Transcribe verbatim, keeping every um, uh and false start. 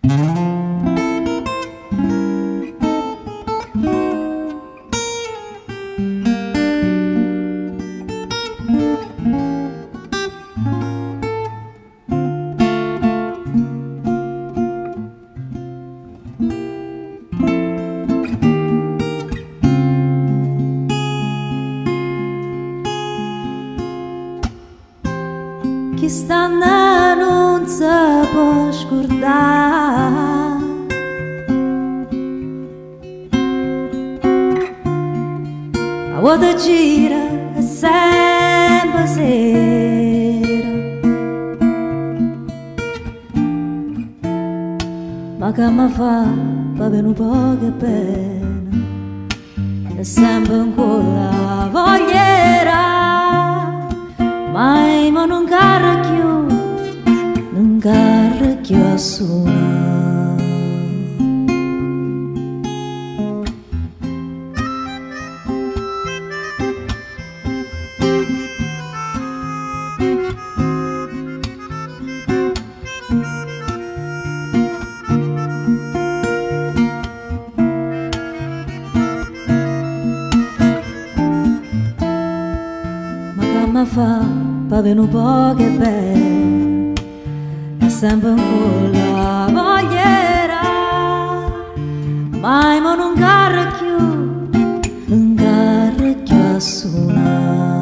Chi sta non si può scordare, a vuota gira è sempre sera, ma che mi fa per un po' che pena, è sempre ancora vogliera. Mai ma non carra più, non carra più a suonare. Ma che mi fa per un po' che bene, è sempre ancora vogliera. Mai ma non carra più, non carra più a suonare.